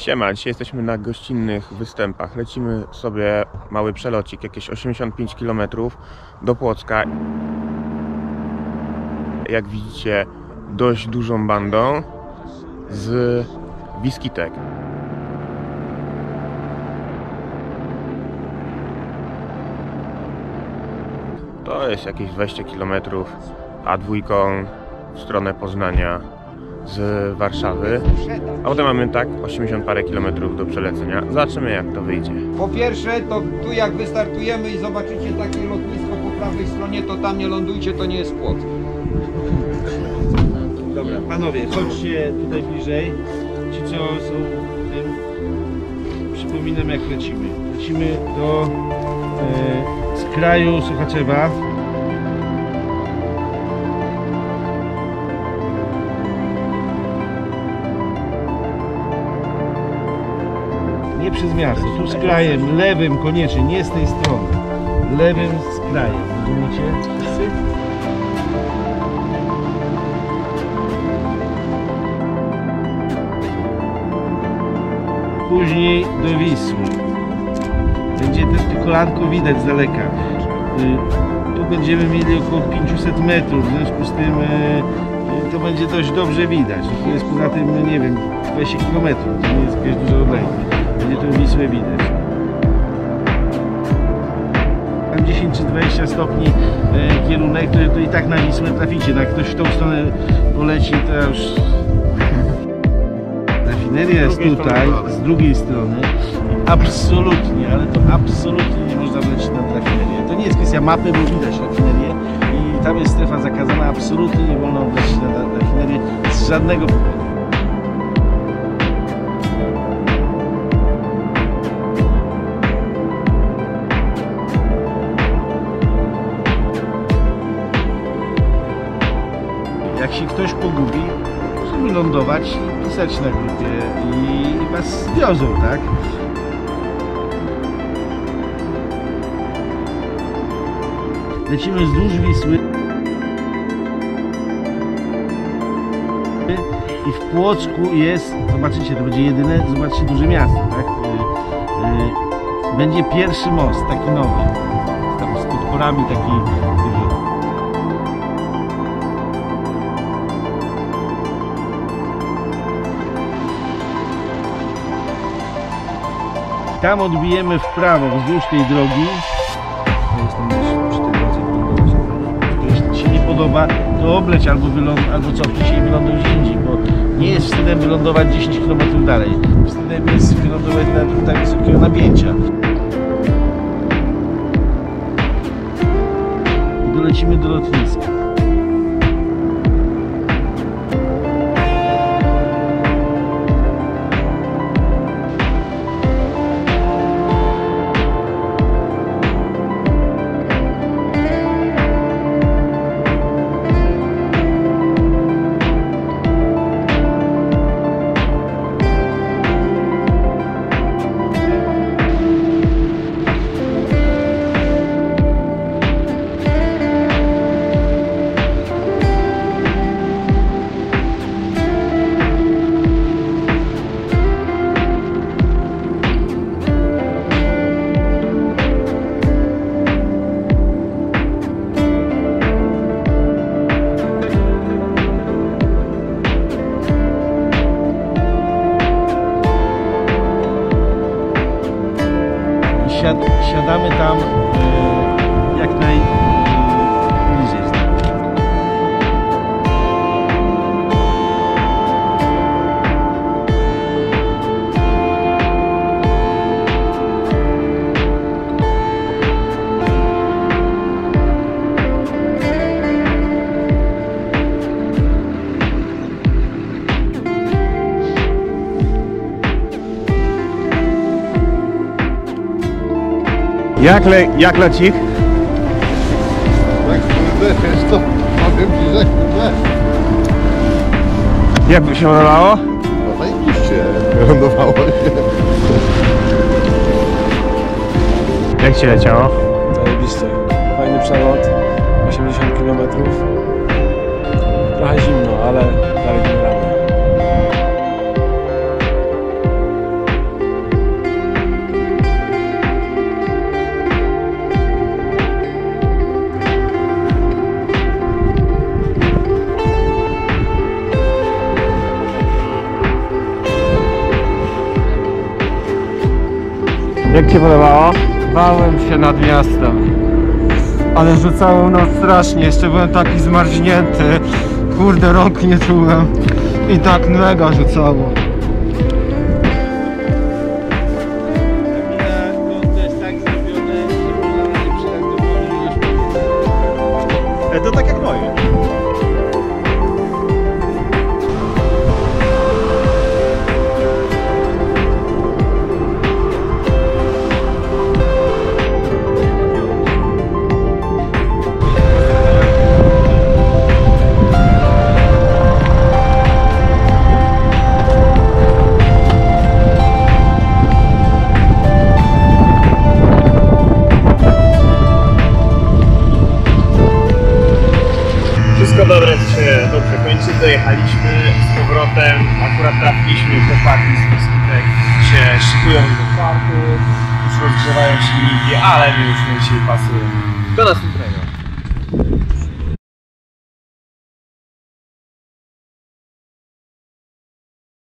Siema, dzisiaj jesteśmy na gościnnych występach. Lecimy sobie mały przelocik, jakieś 85 km do Płocka. Jak widzicie, dość dużą bandą z Wiskitek. To jest jakieś 20 km A2 w stronę Poznania z Warszawy, a potem mamy tak 80 parę kilometrów do przelecenia. Zobaczymy, jak to wyjdzie. Po pierwsze, to tu jak wystartujemy i zobaczycie takie lotnisko po prawej stronie, to tam nie lądujcie, to nie jest Płock. Dobra, panowie, chodźcie tutaj bliżej. Ci co są tym, przypominam jak lecimy. Lecimy do skraju Sochaczewa. Nie przez miasto, tu skrajem, lewym koniecznie, nie z tej strony. Lewym skrajem, rozumiecie? Wszyscy? Później do Wisły. Będzie to kolanko widać z daleka. Tu będziemy mieli około 500 metrów, w związku z tym to będzie dość dobrze widać. To jest poza tym, nie wiem, 20 km, to nie jest jakaś duża odległość. Będzie tą Wisłę widać. Tam 10 czy 20 stopni kierunek, to i tak na Wisłę traficie. Jak ktoś w tą stronę poleci, to już... Rafineria jest tutaj, z drugiej strony. Absolutnie, ale to absolutnie nie można wlecieć nad rafinerię. To nie jest kwestia mapy, bo widać rafinerię i tam jest strefa zakazana. Absolutnie nie wolno wlecieć nad rafinerię z żadnego powodu. Jak się ktoś pogubi, może wylądować i pisać na grupie i was zwiozą, tak? Lecimy wzdłuż Wisły i w Płocku jest, zobaczycie, to będzie jedyne, zobaczcie, duże miasto, tak? Będzie pierwszy most, taki nowy, tam z podporami, taki. Tam odbijemy w prawo wzdłuż tej drogi. Jeśli Ci się nie podoba, to obleć albo cofnij się i wyląduj gdzie indziej, bo nie jest wstydem wylądować 10 km dalej. Wstydem jest wylądować na tak wysokiego napięcia. I dolecimy do lotniska. Siadamy tam jak najbliżej. Jak leci? Tak, wiesz co, powiem Ci, że Jak by się podobało? no zajebiście lądowało się. Jak Ci leciało? Zajebiście. Fajny przelot. 80 km. Trochę zimno, ale dalej nie ramy. Jak Ci podobało? Bałem się nad miastem. Ale rzucało no strasznie, jeszcze byłem taki zmarznięty. Kurde, rąk nie czułem. I tak mega rzucało. To jest tak zrobione, że można nie przejechać do wolnej. To tak jak moje. Wszystko dobre się dobrze kończy, dojechaliśmy z powrotem, akurat trafiliśmy, chłopaki z Biskitek się szykują do parku, już rozgrzewają silniki, ale my już nie dzisiaj pasujemy. Do następnego.